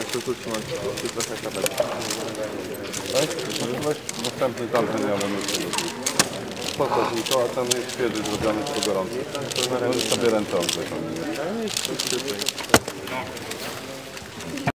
tylko trzymać się trochę kabelki. Tak? Weź następny tamten, ja będę spoko, tylko, a ten jest świeży, zrobiony po gorąco. Możesz sobie ręce odgrzeć.